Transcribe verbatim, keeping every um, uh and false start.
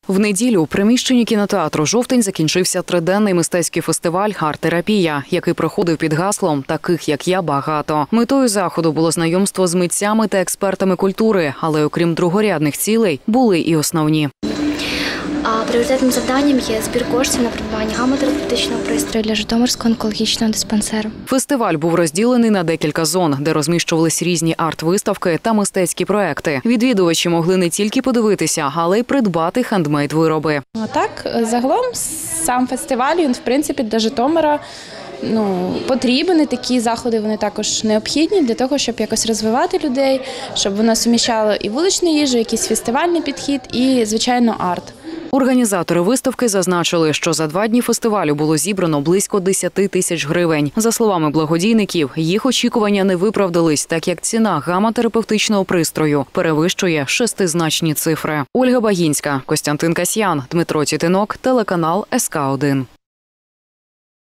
В неділю у приміщенні кінотеатру «Жовтень» закінчився триденний мистецький фестиваль «Арт-терапія», який проходив під гаслом «Таких, як я, багато». Метою заходу було знайомство з митцями та експертами культури, але окрім другорядних цілей, були і основні. А пріоритетним завданням є збір коштів на придбання гамма-терапевтичного пристрою для Житомирського онкологічного диспансеру. Фестиваль був розділений на декілька зон, де розміщувались різні арт-виставки та мистецькі проекти. Відвідувачі могли не тільки подивитися, але й придбати хендмейд-вироби. Так, загалом сам фестиваль, він, в принципі, для Житомира ну, потрібен, і такі заходи вони також необхідні для того, щоб якось розвивати людей, щоб воно суміщало і вуличну їжу, якийсь фестивальний підхід, і, звичайно, арт. Організатори виставки зазначили, що за два дні фестивалю було зібрано близько десяти тисяч гривень. За словами благодійників, їх очікування не виправдались, так як ціна гамма-терапевтичного пристрою перевищує шестизначні цифри. Ольга Багінська, Костянтин Касьян, Дмитро Тітинок, телеканал ес ка один.